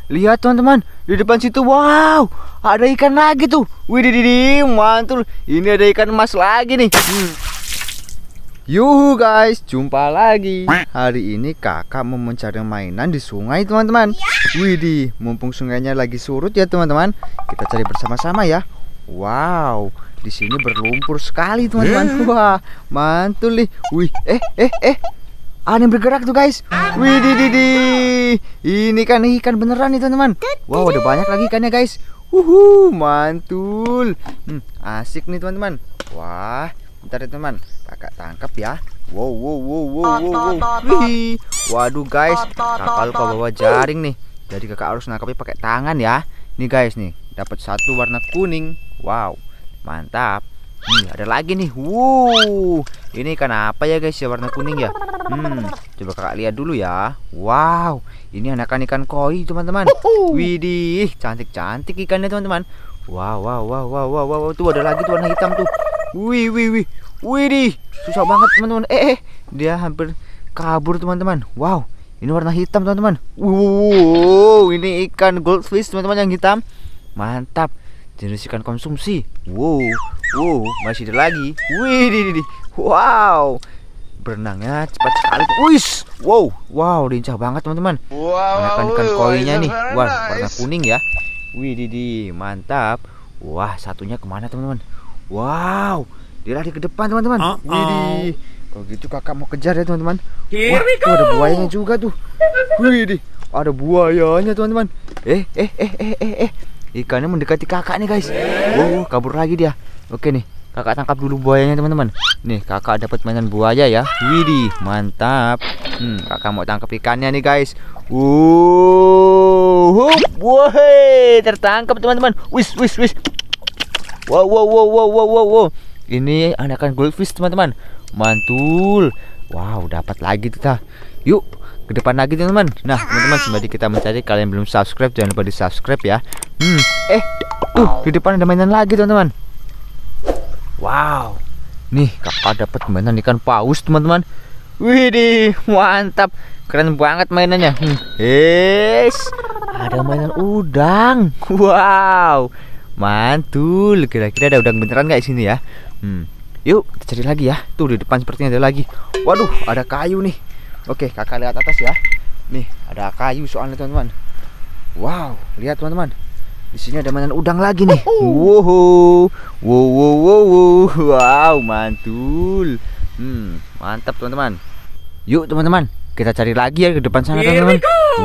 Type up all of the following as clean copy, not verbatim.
lihat teman-teman, di depan situ, wow, ada ikan lagi tuh. Widih, mantul. Ini ada ikan emas lagi nih. Yuhu guys, jumpa lagi. Hari ini kakak mau mencari mainan di sungai teman-teman. Widih, mumpung sungainya lagi surut ya teman-teman, kita cari bersama-sama ya. Wow, di sini berlumpur sekali teman-teman. Wah, mantul nih. Wih, ada yang bergerak tuh guys. Widih, ini kan ikan beneran nih teman-teman. Wow, ada banyak lagi ikannya guys. Mantul. Asik nih teman-teman. Wah, bentar ya teman, kakak tangkap ya. Wow. Wih. Waduh guys, kakak lupa bawa jaring nih. Jadi kakak harus nangkapnya pakai tangan ya. Nih guys nih, dapat satu warna kuning. Wow, mantap. Ada lagi nih. Ini ikan apa ya guys ya warna kuning ya? Coba kakak lihat dulu ya. Wow, ini anakan ikan koi teman-teman. Widih, cantik-cantik ikannya teman-teman. Wow. Tuh ada lagi tuh warna hitam tuh. Widih, susah banget teman-teman. Dia hampir kabur teman-teman. Wow, ini warna hitam teman-teman. Ini ikan goldfish teman-teman yang hitam. Mantap, jenis ikan konsumsi. Wow, masih ada lagi. Widih, wow, berenangnya cepat sekali. Wow, lincah banget teman-teman. Anakan ikan koinya nih. Wah, warna kuning ya. Widih, mantap. Wah, satunya kemana teman-teman? Wow, dia lari ke depan teman-teman. Widih, kalau gitu kakak mau kejar ya teman-teman. Wah, tuh ada buayanya juga tuh. Widih, ada buayanya teman-teman. Ikannya mendekati kakak nih guys. Kabur lagi dia. Oke nih, kakak tangkap dulu buayanya teman-teman. Nih, kakak dapat mainan buaya ya. Widih, mantap. Kakak mau tangkap ikannya nih guys. Tertangkap teman-teman. Wis. Wow. Ini anakan goldfish teman-teman. Mantul. Wow, dapat lagi kita. Yuk, ke depan lagi teman-teman. Nah teman-teman, sembari kita mencari, kalian belum subscribe, jangan lupa di subscribe ya. Di depan ada mainan lagi teman-teman. Wow, nih kakak dapat mainan ikan paus teman-teman. Widih, mantap, keren banget mainannya. Ada mainan udang. Wow, mantul. Kira-kira ada udang beneran nggak di sini ya? Yuk kita cari lagi ya. Tuh di depan sepertinya ada lagi. Waduh, ada kayu nih. Oke, kakak lihat atas ya. Nih, ada kayu soalnya teman-teman. Wow, lihat teman-teman. Di sini ada mainan udang lagi nih. Wow, mantul. Mantap teman-teman. Yuk teman-teman, kita cari lagi ya ke depan sana teman-teman.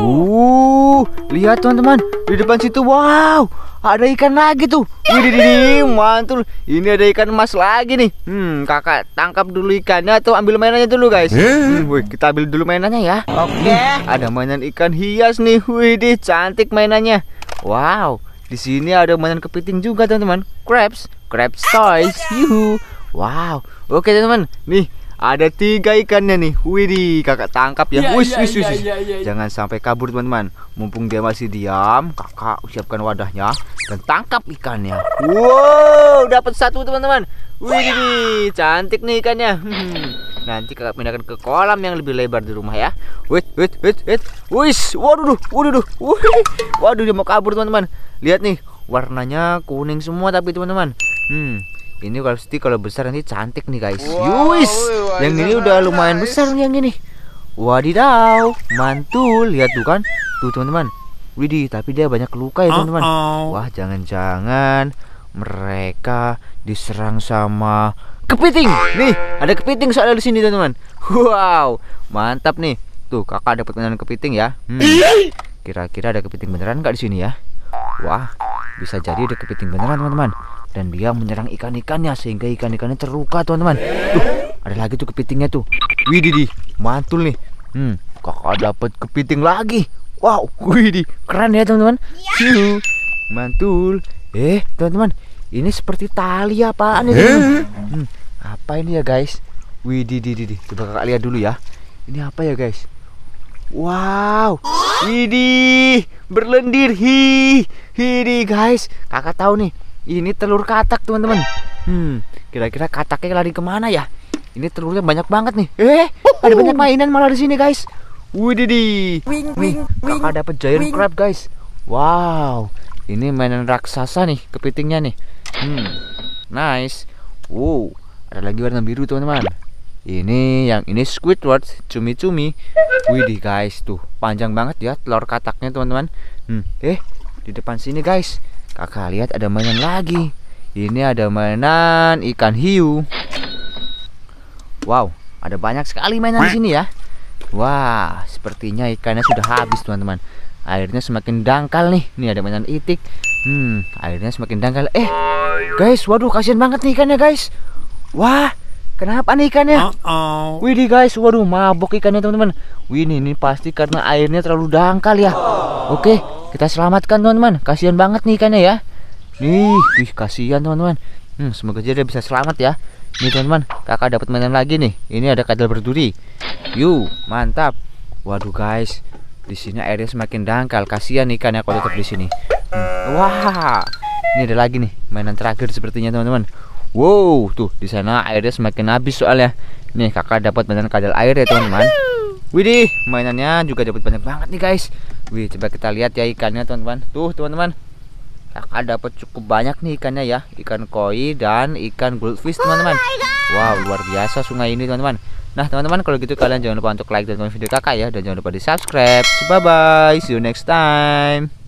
Lihat teman-teman, di depan situ, wow, ada ikan lagi tuh. Widih, mantul. Ini ada ikan emas lagi nih. Kakak tangkap dulu ikannya atau ambil mainannya dulu guys. Kita ambil dulu mainannya ya. Oke. Ada mainan ikan hias nih. Widih, cantik mainannya. Wow, di sini ada mainan kepiting juga teman-teman. Crabs toys. Yuhu. Wow. Oke teman-teman, nih ada 3 ikannya nih. Widih, kakak tangkap ya. Wis. Jangan sampai kabur teman-teman. Mumpung dia masih diam, kakak siapkan wadahnya dan tangkap ikannya. Wow, dapat 1 teman-teman. Widih, cantik nih ikannya. Nanti kakak pindahkan ke kolam yang lebih lebar di rumah ya. Wait. Wis, waduh. Waduh, dia mau kabur teman-teman. Lihat nih, warnanya kuning semua tapi teman-teman. Ini kalau besar nanti cantik nih guys. Yuis, yang ini udah lumayan besar nih yang ini. Wadidaw, mantul. Lihat tuh kan, tuh teman-teman. Widih, tapi dia banyak luka ya teman-teman. Wah, jangan-jangan mereka diserang sama kepiting. Nih, ada kepiting soalnya di sini teman-teman. Wow, mantap nih. Tuh, kakak dapat mainan kepiting ya. Kira-kira ada kepiting beneran nggak di sini ya? Wah, bisa jadi ada kepiting beneran teman-teman. Dan dia menyerang ikan-ikannya sehingga ikan-ikannya terluka teman-teman. Tuh, ada lagi tuh kepitingnya tuh. Widih, mantul nih. Kakak dapat kepiting lagi. Wow, widih, keren ya teman-teman. Mantul. Teman-teman, ini seperti tali apaan ini? Apa ini ya guys? Widih, coba kakak lihat dulu ya. Ini apa ya guys? Wow, widih, berlendir. Widih guys, kakak tahu nih. Ini telur katak teman-teman. Kira-kira kataknya lari kemana ya? Ini telurnya banyak banget nih. Ada banyak mainan malah di sini guys. Widih, nih kakak dapat giant crab guys. Wow, ini mainan raksasa nih kepitingnya nih. Nice. Wow, ada lagi warna biru teman-teman. Yang ini Squidward, cumi-cumi. Widih guys, tuh panjang banget ya telur kataknya teman-teman. Di depan sini guys, kakak lihat ada mainan lagi. Ini ada mainan ikan hiu. Wow, ada banyak sekali mainan di sini ya. Wah, sepertinya ikannya sudah habis teman-teman. Airnya semakin dangkal nih. Nih ada mainan itik. Airnya semakin dangkal. Guys, waduh kasihan banget nih ikannya guys. Wah, kenapa nih ikannya? Widih guys, waduh mabok ikannya teman-teman. Wih, ini pasti karena airnya terlalu dangkal ya. Oke, kita selamatkan teman-teman. Kasihan banget nih ikannya ya. Wih, kasihan teman-teman. Semoga dia bisa selamat ya. Nih teman-teman, kakak dapat mainan lagi nih. Ini ada kadal berduri. Yuk, mantap. Waduh guys, di sini airnya semakin dangkal. Kasihan ikannya kalau tetap di sini. Wah, ini ada lagi nih mainan terakhir sepertinya teman-teman. Wow, tuh di sana airnya semakin habis soalnya. Nih kakak dapat mainan kadal air ya teman-teman. Widih, mainannya juga dapat banyak banget nih guys. Wih, coba kita lihat ya ikannya teman-teman. Tuh teman-teman, kakak dapat cukup banyak nih ikannya ya. Ikan koi dan ikan goldfish teman-teman. Wow, luar biasa sungai ini teman-teman. Nah teman-teman, kalau gitu kalian jangan lupa untuk like dan komen video kakak ya. Dan jangan lupa di subscribe. Bye bye, see you next time.